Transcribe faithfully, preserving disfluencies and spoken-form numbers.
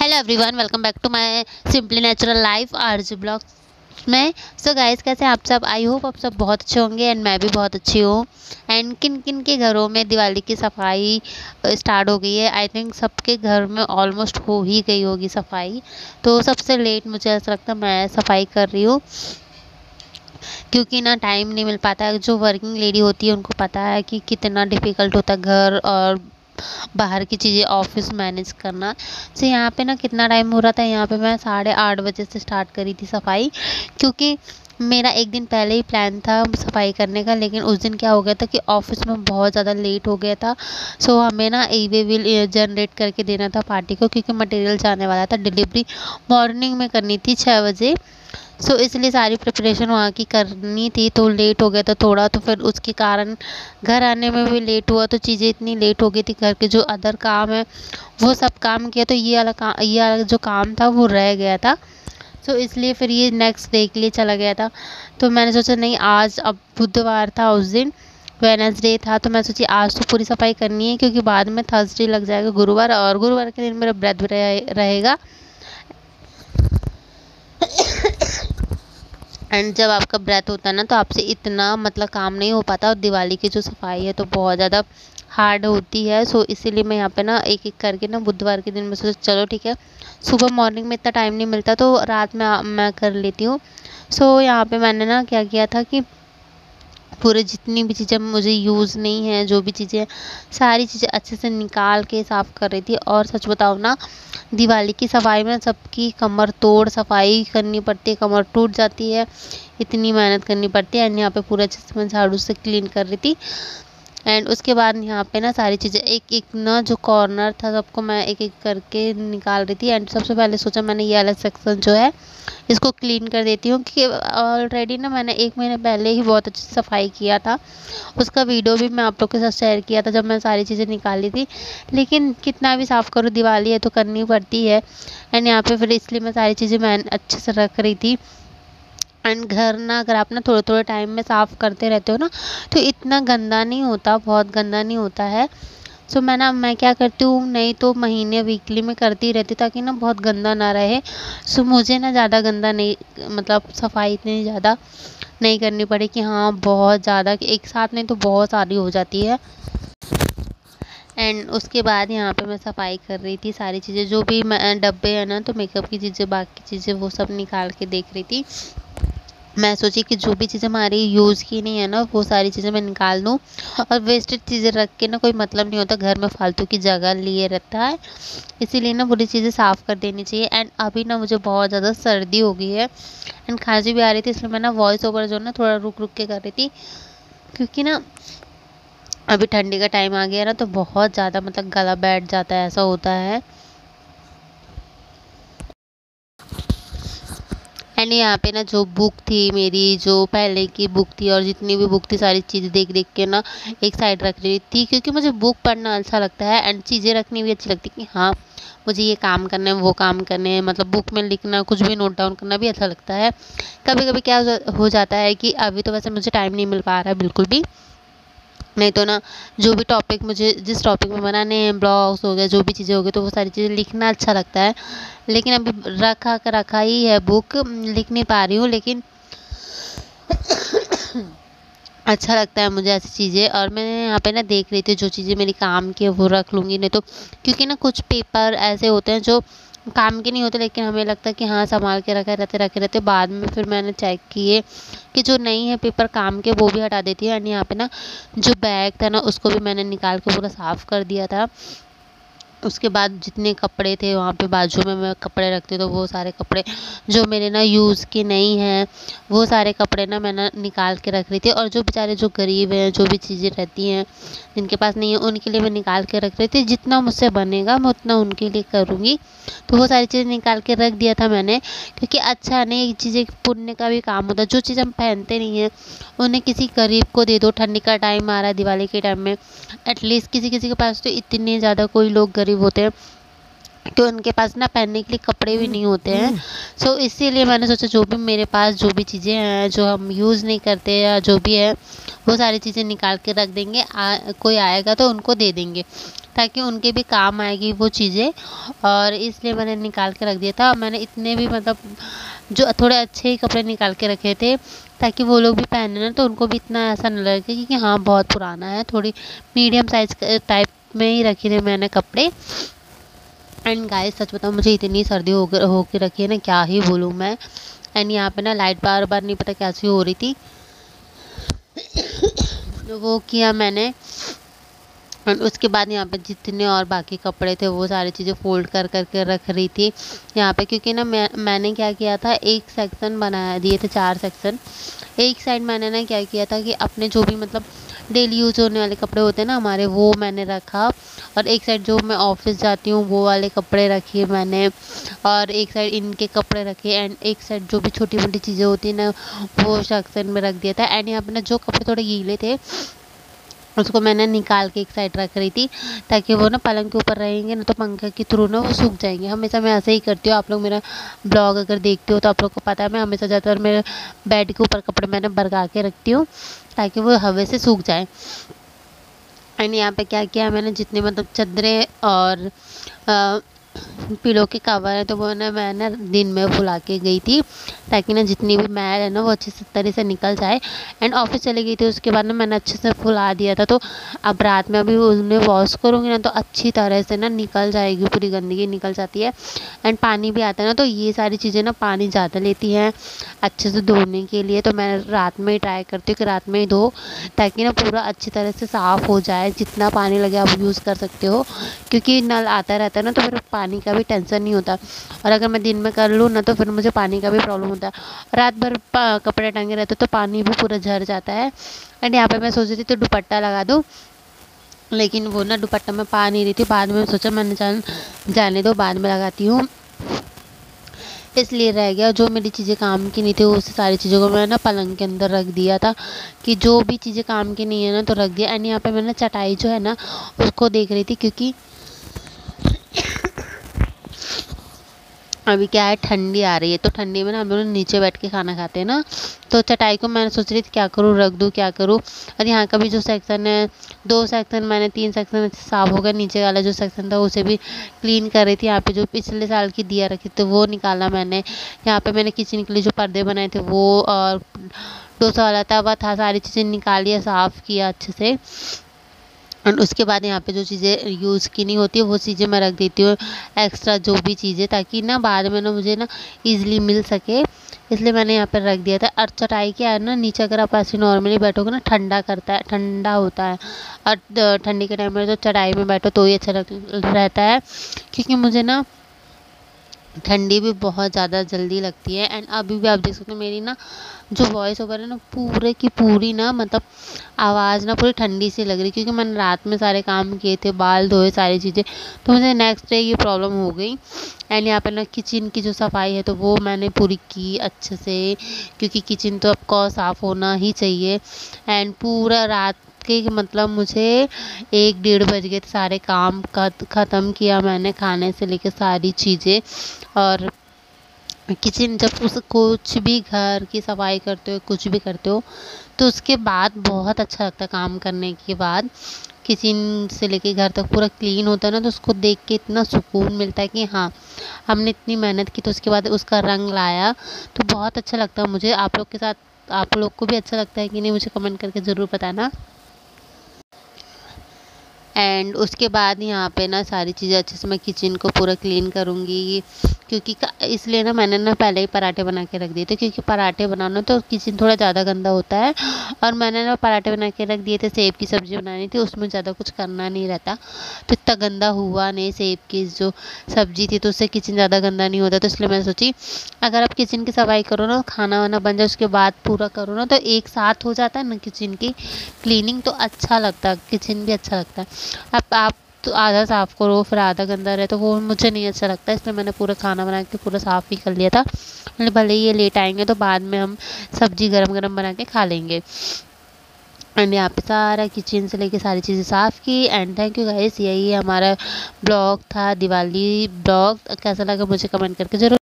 Hello everyone, welcome back to my simply natural life RG blogs में। So guys, कैसे आप सब? I hope आप सब बहुत अच्छे होंगे एंड मैं भी बहुत अच्छी हूँ। एंड किन किन के घरों में दिवाली की सफाई स्टार्ट हो गई है? आई थिंक सबके घर में ऑलमोस्ट हो ही गई होगी सफाई। तो सबसे लेट मुझे ऐसा लगता है मैं सफाई कर रही हूँ, क्योंकि ना टाइम नहीं मिल पाता है। जो वर्किंग लेडी होती है उनको पता है कि कितना डिफ़िकल्ट होता है घर और बाहर की चीज़ें ऑफिस मैनेज करना। तो यहाँ पे ना कितना टाइम हो रहा था, यहाँ पे मैं साढ़े आठ बजे से स्टार्ट करी थी सफाई, क्योंकि मेरा एक दिन पहले ही प्लान था सफाई करने का। लेकिन उस दिन क्या हो गया था कि ऑफिस में बहुत ज़्यादा लेट हो गया था। सो हमें ना ई वे बिल जनरेट करके देना था पार्टी को, क्योंकि मटेरियल जाने वाला था। डिलीवरी मॉर्निंग में करनी थी छः बजे। सो इसलिए सारी प्रिपरेशन वहाँ की करनी थी, तो लेट हो गया था थोड़ा। तो फिर उसके कारण घर आने में भी लेट हुआ, तो चीज़ें इतनी लेट हो गई थी। घर के जो अदर काम है वो सब काम किया, तो ये वाला काम ये वाला जो काम था वो रह गया था। सो इसलिए फिर ये नेक्स्ट डे के लिए चला गया था। तो मैंने सोचा नहीं, आज अब बुधवार था, उस दिन वेडनेसडे था, तो मैं सोची आज तो पूरी सफाई करनी है, क्योंकि बाद में थर्सडे लग जाएगा गुरुवार, और गुरुवार के दिन मेरा व्रत भी रहे, रहेगा। एंड जब आपका व्रत होता है ना, तो आपसे इतना मतलब काम नहीं हो पाता। और दिवाली की जो सफाई है तो बहुत ज़्यादा हार्ड होती है। सो इसीलिए मैं यहाँ पे ना एक एक करके ना बुधवार के दिन मैं सोचा चलो ठीक है, सुबह मॉर्निंग में इतना टाइम नहीं मिलता तो रात में आ- मैं कर लेती हूँ। सो यहाँ पे मैंने ना क्या किया था कि पूरे जितनी भी चीज़ें मुझे यूज़ नहीं है, जो भी चीज़ें, सारी चीज़ें अच्छे से निकाल के साफ़ कर रही थी। और सच बताओ ना, दिवाली की सफाई में सबकी कमर तोड़ सफाई करनी पड़ती है, कमर टूट जाती है, इतनी मेहनत करनी पड़ती है। एंड यहाँ पे पूरा अच्छे से मैं झाड़ू से क्लीन कर रही थी। एंड उसके बाद यहाँ पे ना सारी चीज़ें एक एक ना जो कॉर्नर था सबको मैं एक एक करके निकाल रही थी। एंड सबसे पहले सोचा मैंने ये वाला सेक्शन जो है इसको क्लीन कर देती हूँ, कि ऑलरेडी ना मैंने एक महीने पहले ही बहुत अच्छी सफाई किया था। उसका वीडियो भी मैं आप लोग के साथ शेयर किया था जब मैं सारी चीज़ें निकाली थी। लेकिन कितना भी साफ़ करूँ, दिवाली है तो करनी पड़ती है। एंड यहाँ पे फिर इसलिए मैं सारी चीज़ें मैं अच्छे से रख रही थी। एंड घर ना अगर आप ना थोड़े थोड़े टाइम में साफ़ करते रहते हो ना, तो इतना गंदा नहीं होता, बहुत गंदा नहीं होता है। सो मैं ना मैं क्या करती हूँ, नहीं तो महीने वीकली में करती रहती हूँ, ताकि ना बहुत गंदा ना रहे। सो मुझे ना ज़्यादा गंदा नहीं, मतलब सफाई इतनी ज़्यादा नहीं करनी पड़े कि हाँ बहुत ज़्यादा, कि एक साथ नहीं तो बहुत सारी हो जाती है। एंड उसके बाद यहाँ पे मैं सफाई कर रही थी, सारी चीज़ें जो भी मैं डब्बे है ना, तो मेकअप की चीज़ें, बाकी चीज़ें वो सब निकाल के देख रही थी। मैं सोची कि जो भी चीज़ें हमारी यूज़ की नहीं है ना, वो सारी चीज़ें मैं निकाल दूँ। और वेस्टेड चीज़ें रख के ना कोई मतलब नहीं होता, घर में फालतू की जगह लिए रहता है। इसीलिए ना पूरी चीज़ें साफ़ कर देनी चाहिए। एंड अभी ना मुझे बहुत ज़्यादा सर्दी हो गई है एंड खांसी भी आ रही थी, इसलिए मैं ना वॉइस ओवर जो ना थोड़ा रुक रुक के कर रही थी, क्योंकि ना अभी ठंडी का टाइम आ गया ना, तो बहुत ज़्यादा मतलब गला बैठ जाता है, ऐसा होता है। एंड यहाँ पे ना जो बुक थी मेरी, जो पहले की बुक थी और जितनी भी बुक थी, सारी चीज़ें देख देख के ना एक साइड रख रही थी, क्योंकि मुझे बुक पढ़ना अच्छा लगता है एंड चीज़ें रखनी भी अच्छी लगती है, कि हाँ मुझे ये काम करना है, वो काम करने हैं। मतलब बुक में लिखना, कुछ भी नोट डाउन करना भी अच्छा लगता है। कभी कभी क्या हो जाता है कि अभी तो वैसे मुझे टाइम नहीं मिल पा रहा है बिल्कुल भी, नहीं तो ना जो भी टॉपिक मुझे, जिस टॉपिक में बनाने हैं, ब्लॉग्स हो गए, जो भी चीज़ें हो गई, तो वो सारी चीज़ें लिखना अच्छा लगता है। लेकिन अभी रखा कर रखा ही है बुक, लिख नहीं पा रही हूँ, लेकिन अच्छा लगता है मुझे ऐसी चीज़ें। और मैं यहाँ पे ना देख रही थी जो चीज़ें मेरी काम की है वो रख लूँगी, नहीं तो क्योंकि ना कुछ पेपर ऐसे होते हैं जो काम के नहीं होते, लेकिन हमें लगता है कि हाँ संभाल के रखे रहते रखे रहते बाद में फिर मैंने चेक किए कि जो नहीं है पेपर काम के, वो भी हटा देती है। एंड यहाँ पे ना जो बैग था ना, उसको भी मैंने निकाल के पूरा साफ़ कर दिया था। उसके बाद जितने कपड़े थे वहाँ पे बाजू में मैं कपड़े रखती, तो वो सारे कपड़े जो मेरे ना यूज़ के नहीं हैं, वो सारे कपड़े ना मैं ना निकाल के रख रही थी। और जो बेचारे जो गरीब हैं, जो भी चीज़ें रहती हैं जिनके पास नहीं है, उनके लिए मैं निकाल के रख रही थी। जितना मुझसे बनेगा मैं उतना उनके लिए करूँगी। तो वो सारी चीज़ें निकाल के रख दिया था मैंने, क्योंकि अच्छा नहीं, ये चीज़ें पुण्य का भी काम होता है। जो चीज़ हम पहनते नहीं हैं उन्हें किसी गरीब को दे दो। ठंडी का टाइम आ रहा है, दिवाली के टाइम में एटलीस्ट किसी किसी के पास तो इतने ज़्यादा कोई लोग गरीब होते हैं कि उनके पास ना पहनने के लिए कपड़े भी नहीं होते हैं। सो इसीलिए मैंने सोचा जो भी मेरे पास जो भी चीज़ें हैं जो हम यूज़ नहीं करते या जो भी है वो सारी चीज़ें निकाल के रख देंगे, आ, कोई आएगा तो उनको दे देंगे ताकि उनके भी काम आएगी वो चीज़ें। और इसलिए मैंने निकाल के रख दिया था। मैंने इतने भी मतलब जो थोड़े अच्छे ही कपड़े निकाल के रखे थे ताकि वो लोग भी पहने ना तो उनको भी इतना ऐसा न लगे कि हाँ बहुत पुराना है। थोड़ी मीडियम साइज़ टाइप में ही रखे थे मैंने कपड़े। एंड गाइस सच बताऊँ मुझे इतनी सर्दी हो हो के रखी है ना, क्या ही बोलूँ मैं। एंड यहाँ पे ना लाइट बार बार नहीं पता कैसी हो रही थी तो वो किया मैंने। और उसके बाद यहाँ पे जितने और बाकी कपड़े थे वो सारी चीज़ें फ़ोल्ड कर कर के रख रही थी यहाँ पे, क्योंकि ना मैं मैंने क्या किया था, एक सेक्शन बना दिए थे, चार सेक्शन। एक साइड मैंने ना क्या किया था कि अपने जो भी मतलब डेली यूज़ होने वाले कपड़े होते हैं ना हमारे, वो मैंने रखा। और एक साइड जो मैं ऑफिस जाती हूँ वो वाले कपड़े रखे मैंने, और एक साइड इनके कपड़े रखे। एंड एक साइड जो भी छोटी मोटी चीज़ें होती हैं ना वो सेक्शन में रख दिया था। एंड यहाँ पे ना जो कपड़े थोड़े गीले थे उसको मैंने निकाल के एक साइड रख रही थी ताकि वो ना पलंग के ऊपर रहेंगे ना तो पंखे के थ्रू ना वो सूख जाएंगे। हमेशा मैं ऐसे ही करती हूँ। आप लोग मेरा ब्लॉग अगर देखते हो तो आप लोग को पता है मैं हमेशा ज़्यादातर मेरे बेड के ऊपर कपड़े मैंने बरगा के रखती हूँ ताकि वो हवा से सूख जाए। एंड यहाँ पे क्या किया मैंने, जितने मतलब चादरें और आ, पिलो के कवर है तो वो ना मैं ना दिन में फुला के गई थी ताकि ना जितनी भी मैल है ना वो अच्छे से तरह से निकल जाए। एंड ऑफिस चली गई थी उसके बाद ना मैंने अच्छे से फुला दिया था। तो अब रात में अभी उन्हें वॉश करूँगी ना तो अच्छी तरह से ना निकल जाएगी, पूरी गंदगी निकल जाती है। एंड पानी भी आता है ना तो ये सारी चीज़ें ना पानी ज़्यादा लेती हैं अच्छे से धोने के लिए। तो मैं रात में ही ट्राई करती हूँ कि रात में ही धो ताकि ना पूरा अच्छी तरह से साफ़ हो जाए। जितना पानी लगे आप यूज़ कर सकते हो क्योंकि नल आता रहता है ना तो फिर पानी का भी टेंशन नहीं होता। और अगर मैं दिन में कर लूँ ना तो फिर मुझे पानी का भी प्रॉब्लम होता है। रात भर कपड़े टंगे रहते तो पानी भी पूरा झड़ जाता है। एंड यहाँ पे मैं सोच रही थी तो दुपट्टा लगा दूँ, लेकिन वो ना दुपट्टा में पा नहीं रही थी। बाद में सोचा मैंने जान जाने दो बाद में लगाती हूँ, इसलिए रह गया। जो मेरी चीज़ें काम की नहीं थी उस सारी चीज़ों को मैंने ना पलंग के अंदर रख दिया था कि जो भी चीज़ें काम की नहीं है ना तो रख दिया। एंड यहाँ पे मैंने चटाई जो है ना उसको देख रही थी क्योंकि अभी क्या है ठंडी आ रही है तो ठंडी में ना हम लोग नीचे बैठ के खाना खाते हैं ना, तो चटाई को मैंने सोच रही थी क्या करूँ, रख दूँ क्या करूँ। और यहाँ का भी जो सेक्शन है, दो सेक्शन मैंने तीन सेक्शन साफ हो गया। नीचे वाला जो सेक्शन था उसे भी क्लीन कर रही थी। यहाँ पे जो पिछले साल की दिया रखी थी वो निकाला मैंने। यहाँ पे मैंने किचन के लिए जो पर्दे बनाए थे वो और डोसा वाला तवा था, सारी चीज़ें निकाली, साफ़ किया अच्छे से। एंड उसके बाद यहाँ पे जो चीज़ें यूज़ की नहीं होती है वो चीज़ें मैं रख देती हूँ एक्स्ट्रा जो भी चीज़ें, ताकि ना बाद में ना मुझे ना ईज़िली मिल सके, इसलिए मैंने यहाँ पर रख दिया था। और चटाई क्या है ना, नीचे अगर आप ऐसे नॉर्मली बैठोगे ना ठंडा करता है, ठंडा होता है। और ठंडी के टाइम में तो चटाई में बैठो तो ही अच्छा रहता है, क्योंकि मुझे ना ठंडी भी बहुत ज़्यादा जल्दी लगती है। एंड अभी भी आप देख सकते हो मेरी ना जो वॉइस ओवर है ना पूरे की पूरी ना मतलब आवाज़ ना पूरी ठंडी सी लग रही, क्योंकि मैंने रात में सारे काम किए थे, बाल धोए, सारी चीज़ें, तो मुझे नेक्स्ट डे ये प्रॉब्लम हो गई। एंड यहाँ पर ना किचन की जो सफाई है तो वो मैंने पूरी की अच्छे से, क्योंकि किचन तो आपको साफ़ होना ही चाहिए। एंड पूरा रात के मतलब मुझे एक डेढ़ बज गए थे, सारे काम ख़त्म किया मैंने, खाने से लेकर सारी चीज़ें। और किचन जब उस कुछ भी घर की सफाई करते हो, कुछ भी करते हो तो उसके बाद बहुत अच्छा लगता है काम करने के बाद। किचन से लेके घर तक पूरा क्लीन होता है ना तो उसको देख के इतना सुकून मिलता है कि हाँ हमने इतनी मेहनत की तो उसके बाद उसका रंग लाया, तो बहुत अच्छा लगता है मुझे। आप लोग के साथ आप लोग को भी अच्छा लगता है कि नहीं, मुझे कमेंट करके ज़रूर बताना। एंड उसके बाद यहाँ पे ना सारी चीज़ें अच्छे से मैं किचन को पूरा क्लीन करूँगी, क्योंकि इसलिए ना मैंने ना पहले ही पराठे बना के रख दिए थे, क्योंकि पराठे बनाना तो किचन थोड़ा ज़्यादा गंदा होता है। और मैंने ना पराठे बना के रख दिए थे, सेब की सब्ज़ी बनानी थी, उसमें ज़्यादा कुछ करना नहीं रहता तो इतना गंदा हुआ नहीं। सेब की जो सब्ज़ी थी तो उससे किचन ज़्यादा गंदा नहीं होता, तो इसलिए मैंने सोची अगर आप किचन की सफाई करो ना, खाना वाना बन जाए उसके बाद पूरा करो ना तो एक साथ हो जाता है ना किचन की क्लीनिंग, तो अच्छा लगता है, किचन भी अच्छा लगता है। अब आप तो आधा साफ़ करो फिर आधा गंदा रहे तो वो मुझे नहीं अच्छा लगता, इसलिए मैंने पूरा खाना बना के पूरा साफ़ ही कर लिया था। भले ही ये लेट आएंगे तो बाद में हम सब्ज़ी गरम गरम बना के खा लेंगे। एंड यहाँ पे सारा किचन से लेके सारी चीज़ें साफ़ की। एंड थैंक यू गाइस, यही हमारा ब्लॉग था, दिवाली ब्लॉग। कैसा लगा मुझे कमेंट करके ज़रूर